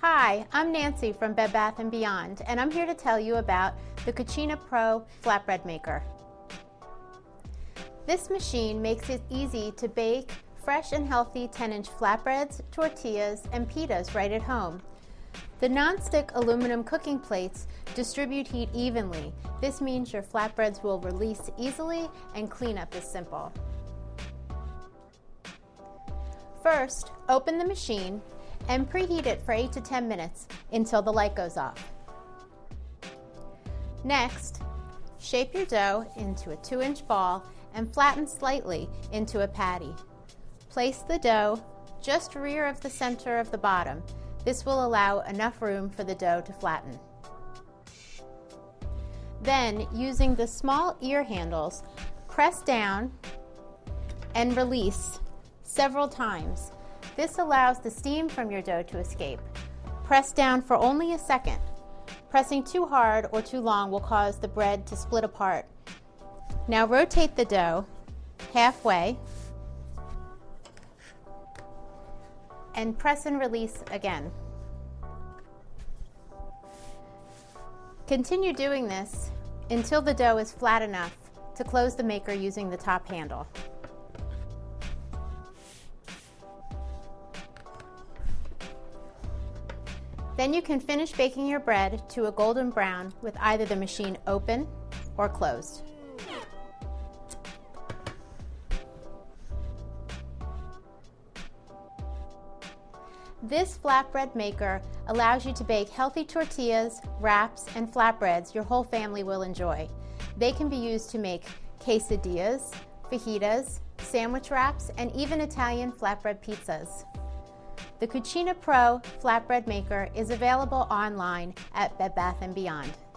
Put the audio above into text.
Hi, I'm Nancy from Bed Bath & Beyond, and I'm here to tell you about the CucinaPro Flatbread Maker. This machine makes it easy to bake fresh and healthy 10-inch flatbreads, tortillas, and pitas right at home. The non-stick aluminum cooking plates distribute heat evenly. This means your flatbreads will release easily and cleanup is simple. First, open the machine and preheat it for 8 to 10 minutes until the light goes off. Next, shape your dough into a 2-inch ball and flatten slightly into a patty. Place the dough just rear of the center of the bottom. This will allow enough room for the dough to flatten. Then, using the small ear handles, press down and release several times. This allows the steam from your dough to escape. Press down for only a second. Pressing too hard or too long will cause the bread to split apart. Now rotate the dough halfway and press and release again. Continue doing this until the dough is flat enough to close the maker using the top handle. Then you can finish baking your bread to a golden brown with either the machine open or closed. This flatbread maker allows you to bake healthy tortillas, wraps, and flatbreads your whole family will enjoy. They can be used to make quesadillas, fajitas, sandwich wraps, and even Italian flatbread pizzas. The CucinaPro Flatbread Maker is available online at Bed Bath & Beyond.